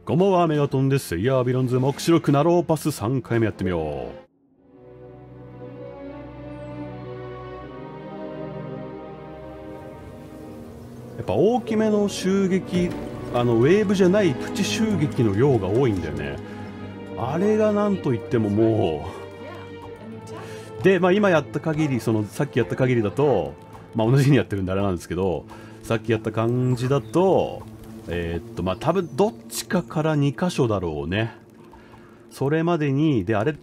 こんばんは、メガトンです。いやー、ヴィランズ目白くなろうパス3回目やってみよう。やっぱ大きめの襲撃、ウェーブじゃないプチ襲撃の量が多いんだよね。あれがなんといってももう。で、まあ今やった限り、さっきやった限りだと、まあ同じようにやってるんであれなんですけど、さっきやった感じだと、まあ多分どっちかから2箇所だろうね。それまでに、で、あれって、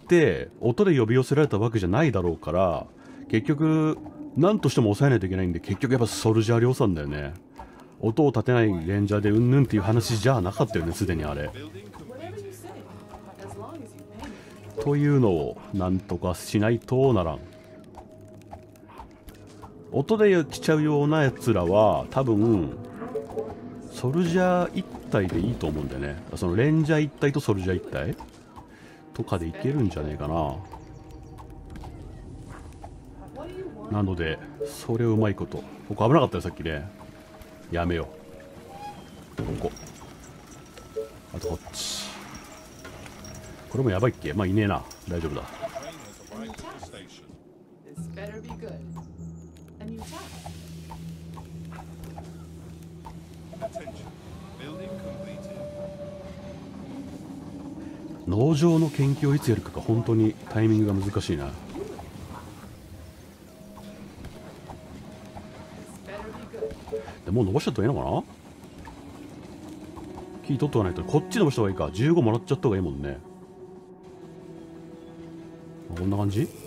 音で呼び寄せられたわけじゃないだろうから、結局、何としても抑えないといけないんで、結局やっぱソルジャー量産だよね。音を立てないレンジャーでうんぬんっていう話じゃなかったよね、すでにあれ。というのを、なんとかしないとならん。音で来ちゃうようなやつらは、多分、ソルジャー1体でいいと思うんだよね。そのレンジャー1体とソルジャー1体とかでいけるんじゃねえかな。なので、それをうまいこと。ここ危なかったよ、さっきね。やめよう。ここ。あとこっち。これもやばいっけ？まあいねえな。大丈夫だ。農場の研究をいつやるかが本当にタイミングが難しいな。でもう伸ばしちゃった方がいいのかな。キー取っておかないと。こっち伸ばした方がいいか。15もらっちゃった方がいいもんね。こんな感じ。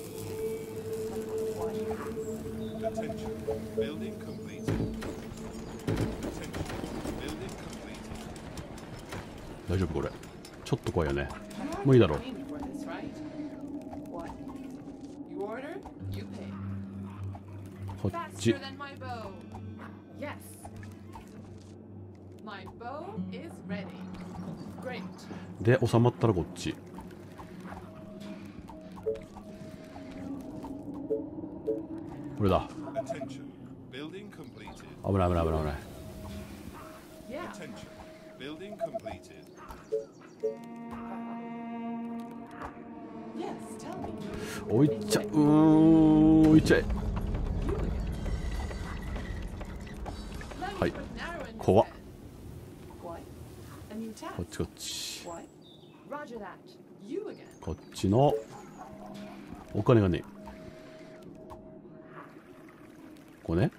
大丈夫これ。ちょっと怖いよね。もういいだろう。こっち。で、収まったらこっち。これだ。危ない危ない危ない危ない。置いちゃ置いちゃえ。はい。怖っ。こっちこっち。こっちのお金がね。これね。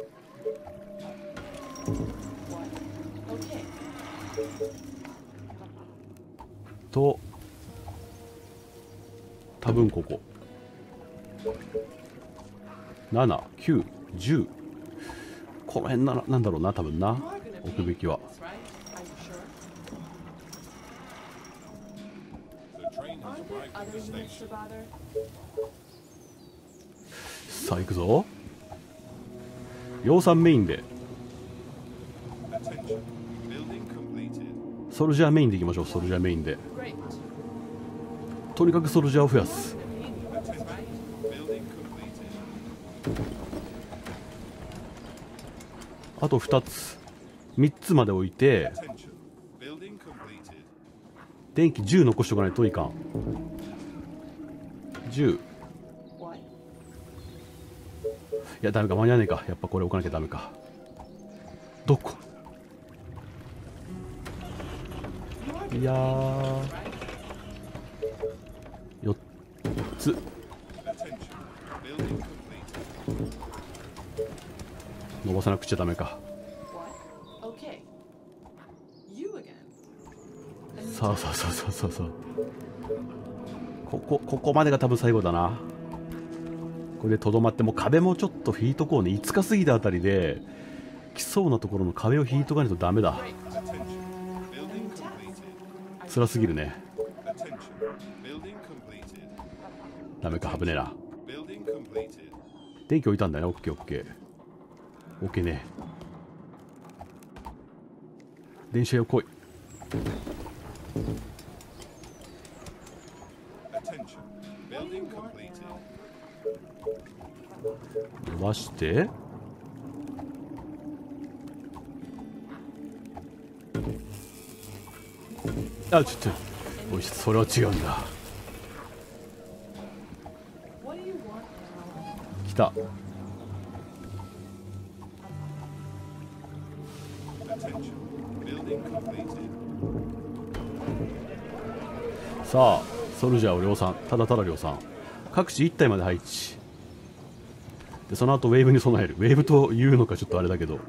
と多分ここ7、9、10この辺なんだろうな、多分な、置くべきは。さあ行くぞ。養蚕メインでソルジャーメインでいきましょう。ソルジャーメインでとにかくソルジャーを増やす。あと2つ3つまで置いて電気10残しておかないといかん。10。いやダメか、間に合わねえか。やっぱこれ置かなきゃダメか。どこ。いやー4つ。伸ばさなくちゃダメか。さあさあさあさあさあさあ、ここまでが多分最後だな。これでとどまって、もう壁もちょっと引いとこうね。5日過ぎたあたりで来そうなところの壁を引いとかないとダメだ。辛すぎるね。ダメか、危ねえな。電気置いたんだよね。オッケーオッケーオッケーね。電車よ来い。伸ばしてあ、ちょっとおいしい、それは違うんだ。来た。さあソルジャーを量産、ただただ量産、各地1体まで配置で、その後ウェーブに備える。ウェーブというのかちょっとあれだけど、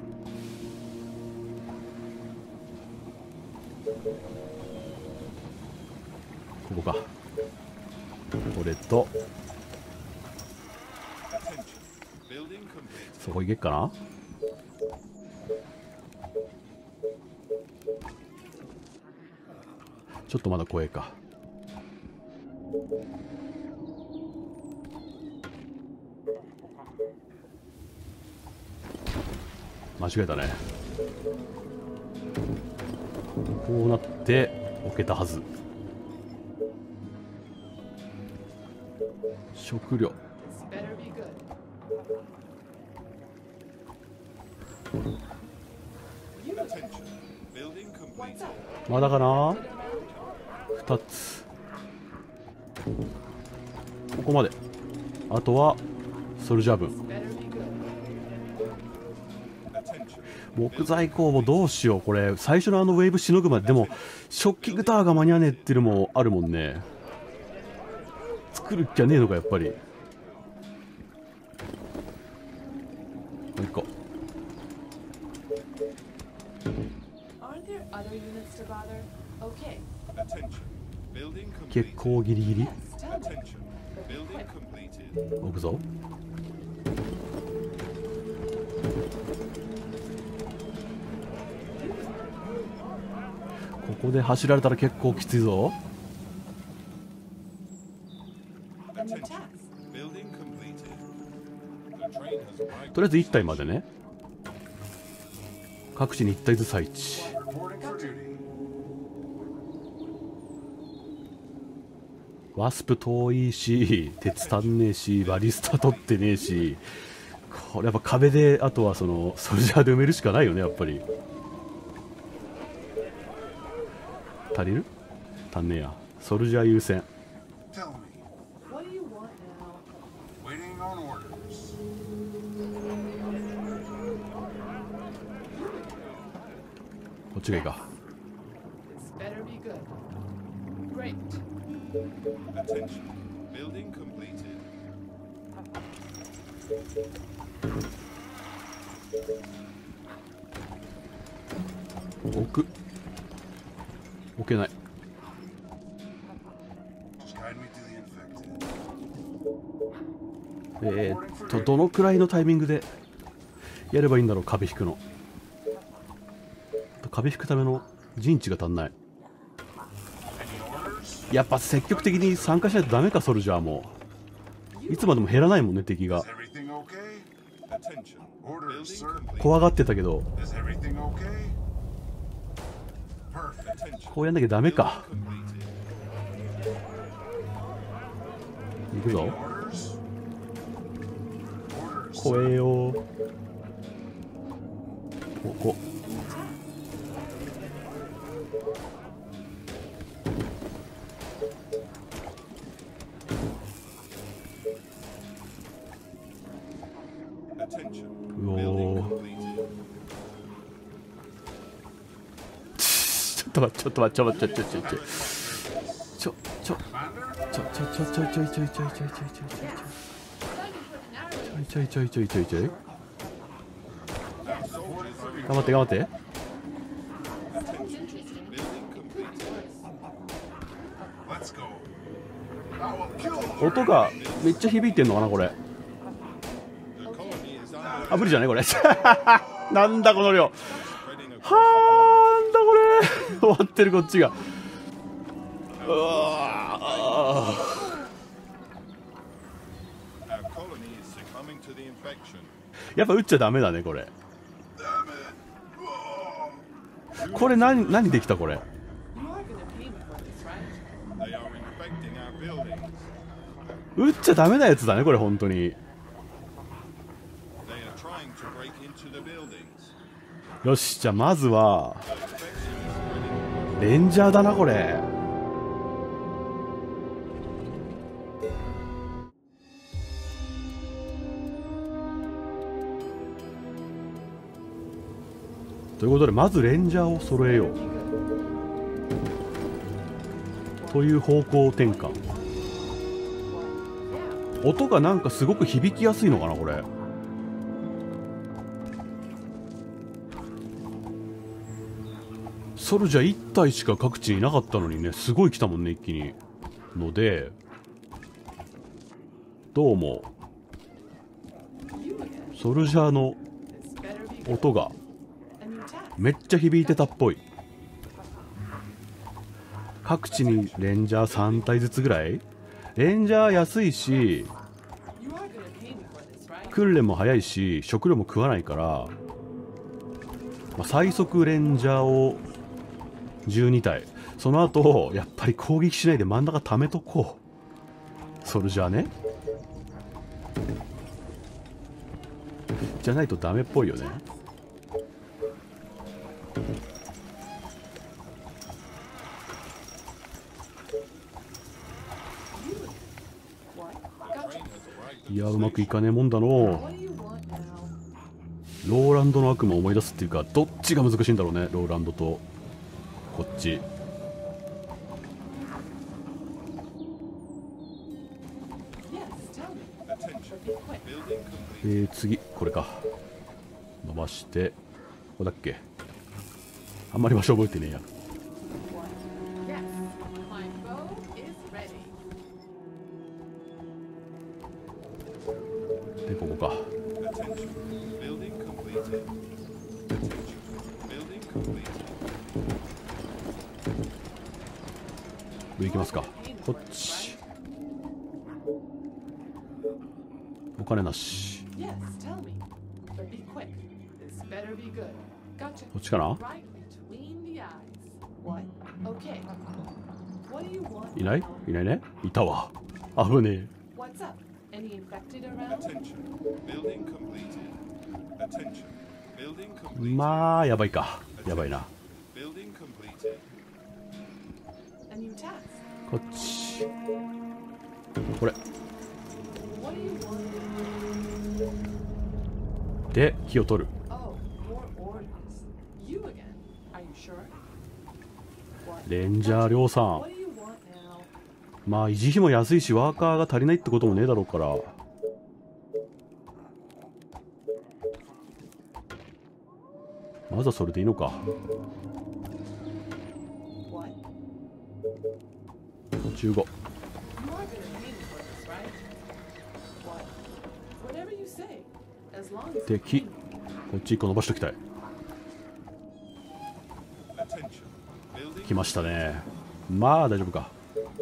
ここか。これとそこ行けっかな。ちょっとまだ怖えか。間違えたね。こうなって置けたはず。食料。まだかな。2つ。ここまで。あとはソルジャー分。木材工房どうしよう。これ最初のあのウェーブしのぐまで。でもショッキングタワーが間に合わねえっていうのもあるもんね。作るっきゃねえのかやっぱり。もう一個。結構ギリギリ置くぞ。ここで走られたら結構きついぞ。とりあえず1体までね。各地に1体ずつ配置。ワスプ遠いし、鉄足んねえし、バリスタ取ってねえし、これやっぱ壁で、あとはそのソルジャーで埋めるしかないよねやっぱり。足りる？足んねえや。ソルジャー優先。こっちがいいか。置けない。どのくらいのタイミングでやればいいんだろう。壁引くの。壁引くための陣地が足んない。やっぱ積極的に参加しないとダメか。ソルジャーもいつまでも減らないもんね敵が。怖がってたけどこうやんなきゃダメか。行くぞ。怖えよ。ここうおー。ちょっと待って、ちょっと待って、ちょっと待って、ちょっと待って、ちょい。頑張って頑張って。音がめっちゃ響いてんのかなこれ。あ、無理じゃないこれ。なんだこの量。はーんだこれ。終わってるこっちが。うわやっぱ撃っちゃダメだねこれ。これ何できたこれ。撃っちゃダメなやつだねこれ本当に。よし、じゃあまずはレンジャーだなこれ。ということでまずレンジャーを揃えようという方向転換。音がなんかすごく響きやすいのかなこれ。ソルジャー1体しか各地にいなかったのにね、すごい来たもんね一気に。のでどうもソルジャーの音がめっちゃ響いてたっぽい。各地にレンジャー3体ずつぐらい。レンジャー安いし訓練も早いし食料も食わないから、まあ、最速レンジャーを12体。その後やっぱり攻撃しないで真ん中貯めとこう。ソルジャーね。じゃないとダメっぽいよね。いやうまくいかねえもんだの。ローランドの悪魔を思い出すっていうか、どっちが難しいんだろうね。ローランドとこっち。次これか。伸ばしてここだっけ。あんまり場所覚えてねえや。でここか。上行きますか。こっちお金なし。こっちかな。いないいないね。いたわ。危ねえ。まあやばいか。やばいな。こっちこれで火を取る。レンジャー量産。まあ維持費も安いしワーカーが足りないってこともねえだろうから、まずはそれでいいのか。15。で木こっち1個伸ばしときたい。来ましたね。まあ大丈夫か。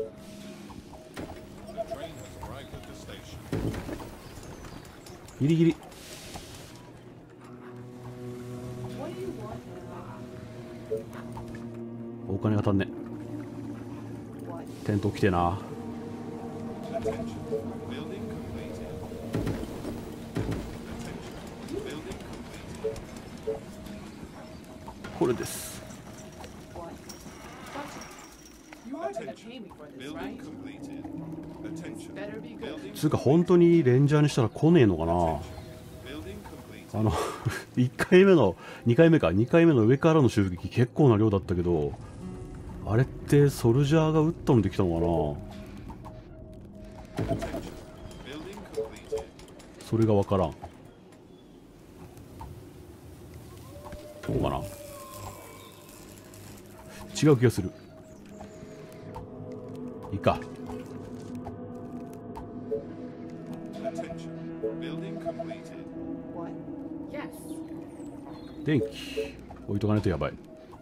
ギリギリ。お金が足んね。テント来てな。これです。つうか本当にレンジャーにしたら来ねえのかな。1回目の2回目か2回目の上からの襲撃結構な量だったけど、あれってソルジャーが撃ったのできたのかな。それが分からん。どうかな。違う気がする。いいか。電気置いとかないとやばい。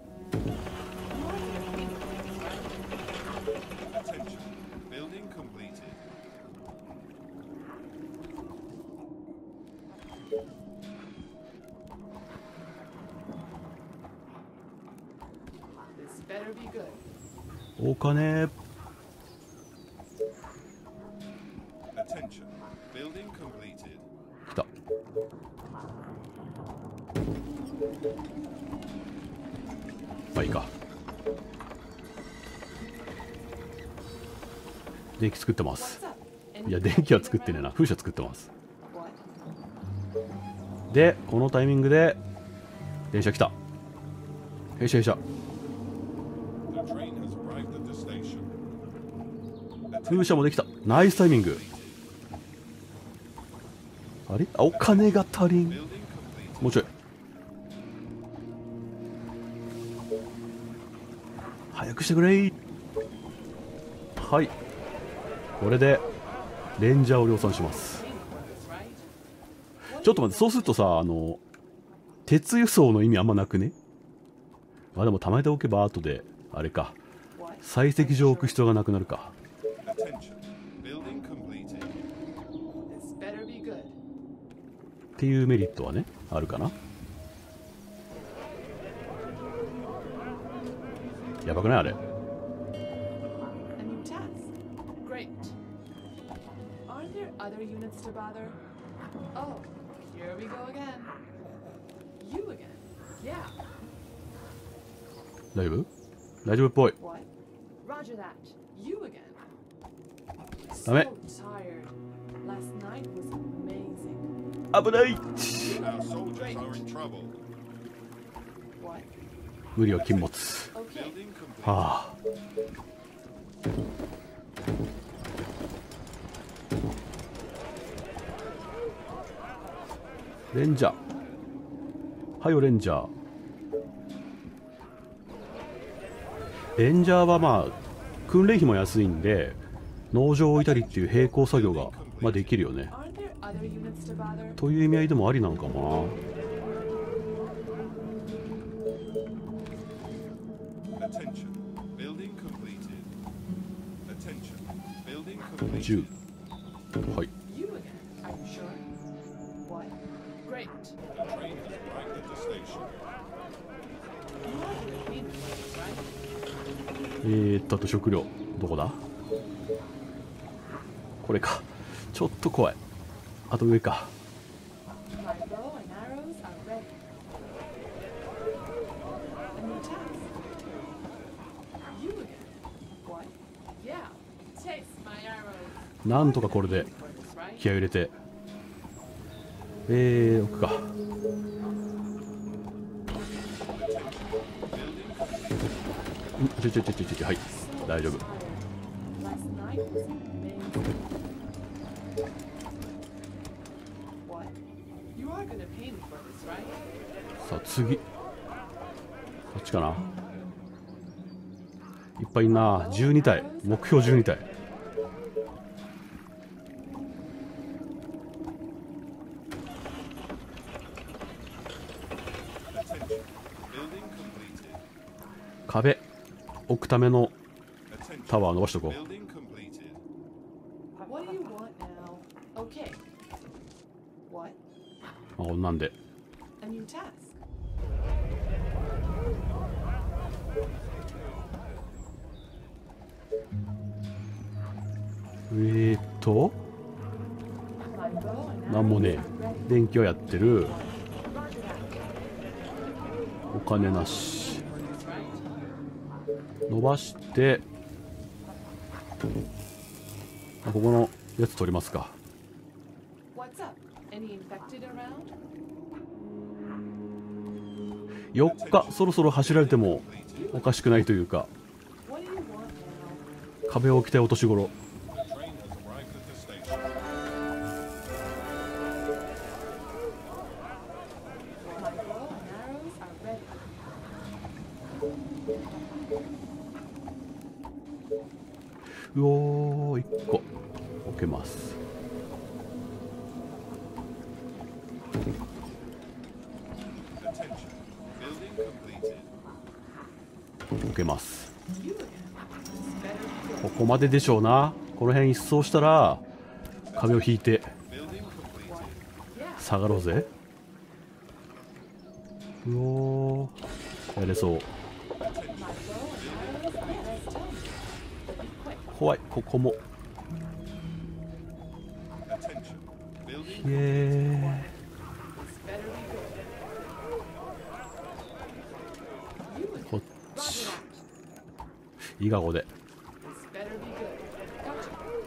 お金。来た。まあいいか。 電気作ってます。いや、電気は作ってねえな。風車作ってます。で、このタイミングで電車来た。弊社弊社。風車もできた。ナイスタイミング。あれ、あ、お金が足りん。もうちょい。早くしてくれ。はい、これでレンジャーを量産します。ちょっと待って、そうするとさ、鉄輸送の意味あんまなくね。まあでも貯めておけば後であれか、採石場を置く必要がなくなるかっていうメリットはねあるかな。やばくないあれ。大丈夫？大丈夫っぽい。ダメ。危ない。無理は禁物。はあ。レンジャー。はよレンジャー。レンジャーはまあ訓練費も安いんで農場を置いたりっていう並行作業がまあできるよね。という意味合いでもありなのかもな。10。はい。あと食料どこだ？これか。ちょっと怖い。あと上か。なんとかこれで気合い入れて置くか。はい、大丈夫。さあ次こっちかな。いっぱいいんな。12体、目標12体。壁置くためのタワー伸ばしとこう。あ、こんなんでなんもねえ。電気はやってる。お金なし。伸ばしてここのやつ取りますか。4日そろそろ走られてもおかしくないというか、壁を置きたいお年頃。うおー、1個置けます。置けます。ここまででしょうな。この辺一掃したら壁を引いて下がろうぜ。うおー、やれそう。怖い。ここもひえー、こっちいいか。ここで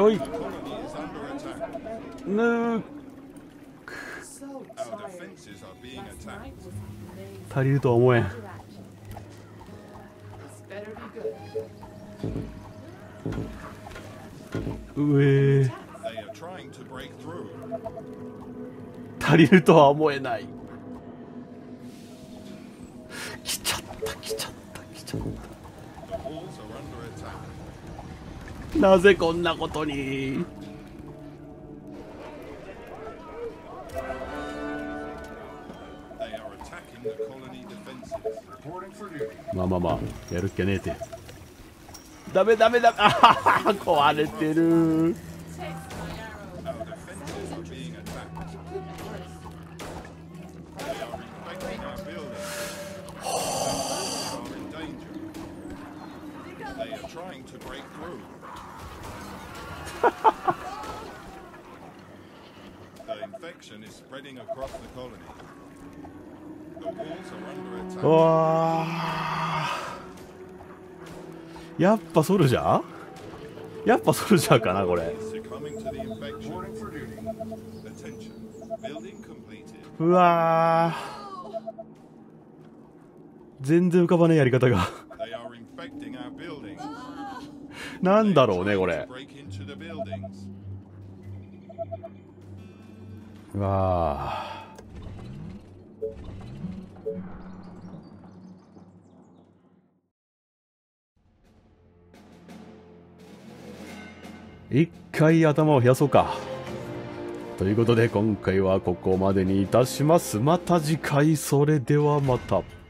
ょい Colony is under attack. ぬー So Our tired. defenses are being Last attacked. night was amazing. 足りるとは思えん This better be good. うえ They are trying to break through. 足りるとは思えない。来ちゃった来ちゃった来ちゃっ The walls are under attack. た。なぜこんなことに。 They are attacking the colony defenses. Reporting for duty. まあまあまあやるっきゃねえて。ダメダメダメ。あはは壊れてる。 Our defenses are being attacked. They are infecting our buildings. They are in danger. They are trying to break through. The infection is spreading across the colony. The walls are under attack. わあ。やっぱソルジャー？やっぱソルジャーかなこれ。 Succumbing to the infection. Reporting for duty. Attention. Building completed. うわー全然浮かばねえやり方が They are infecting our buildings. なんだろうねこ Trying れ to break into the buildings. うわー一回頭を冷やそうかということで今回はここまでにいたします。また次回それではまた。